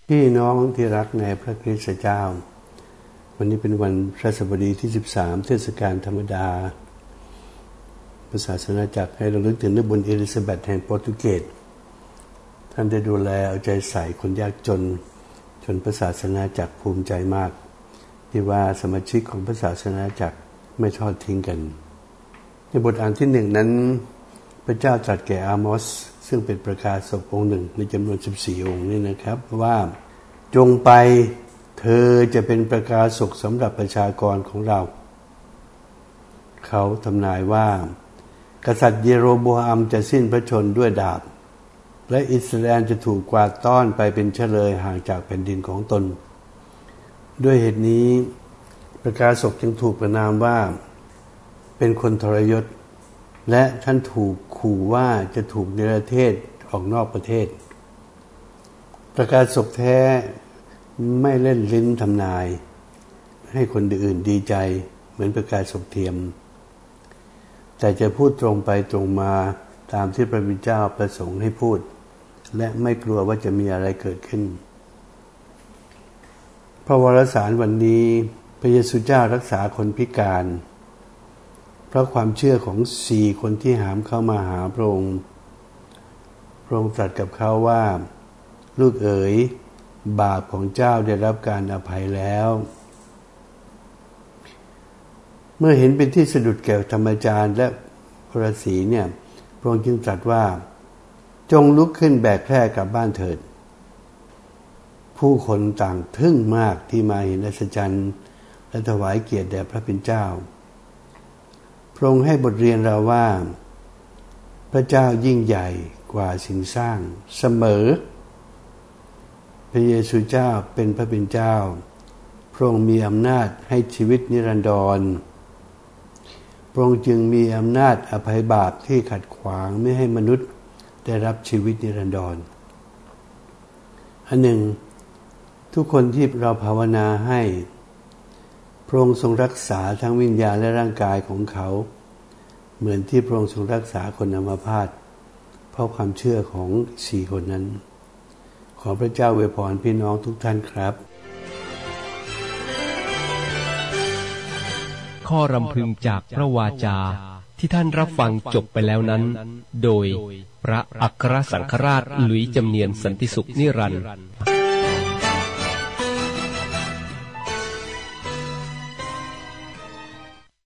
พี่น้องที่รักในพระคริสต์เจ้าวันนี้เป็นวันพระศัสดีที่13เทศกาลธรรมดาพระศาสนาจักรให้เราลึกถึงนบุญเอลิซาเบธแห่งโปรตุเกสท่านได้ดูแลเอาใจใส่คนยากจนพระศาสนาจักรภูมิใจมากที่ว่าสมาชิกของพระศาสนาจักรไม่ทอดทิ้งกันในบทอ่านที่1นั้นพระเจ้าตรัสแก่อาโมสซึ่งเป็นประกาศกองค์หนึ่งในจำนวน14องค์นี่นะครับว่าจงไปเธอจะเป็นประกาศกสำหรับประชากรของเราเขาทำนายว่ากษัตริย์เยโรโบอัมจะสิ้นพระชนม์ด้วยดาบและอิสราเอลจะถูกกวาดต้อนไปเป็นเฉลยห่างจากแผ่นดินของตนด้วยเหตุนี้ประกาศกจึงถูกประณามว่าเป็นคนทรยศและท่านถูกขู่ว่าจะถูกเนรเทศออกนอกประเทศประกาศกแท้ไม่เล่นลิ้นทำนายให้คนอื่นดีใจเหมือนประกาศกเทียมแต่จะพูดตรงไปตรงมาตามที่พระบิดาประสงค์ให้พูดและไม่กลัวว่าจะมีอะไรเกิดขึ้นพระวรสารวันนี้พระเยซูเจ้ารักษาคนพิการเพราะความเชื่อของ4คนที่หามเข้ามาหาพระองค์ตรัสกับเขาว่าลูกเอ๋ยบาปของเจ้าได้รับการอภัยแล้วเมื่อเห็นเป็นที่สะดุดแก่ธรรมจารย์และพระศรีเนี่ยพระองค์จึงตรัสว่าจงลุกขึ้นแบกแคร่กลับบ้านเถิดผู้คนต่างทึ่งมากที่มาเห็นอัศจรรย์และถวายเกียรติแด่พระเป็นเจ้าพระองค์ให้บทเรียนเราว่าพระเจ้ายิ่งใหญ่กว่าสิ่งสร้างเสมอพระเยซูเจ้าเป็นพระเป็นเจ้าพระองค์มีอำนาจให้ชีวิตนิรันดรพระองค์จึงมีอำนาจอภัยบาปที่ขัดขวางไม่ให้มนุษย์ได้รับชีวิตนิรันดรอันหนึ่งทุกคนที่เราภาวนาให้พระองค์ทรงรักษาทั้งวิญญาณและร่างกายของเขาเหมือนที่พระองค์ทรงรักษาคนอัมพาตเพราะความเชื่อของ4คนนั้นขอพระเจ้าอวยพรพี่น้องทุกท่านครับข้อรำพึงจากพระวาจาที่ท่านรับฟังจบไปแล้วนั้นโดยพระอัครสังฆราชหลุยส์จำเนียนสันติสุขนิรันดร์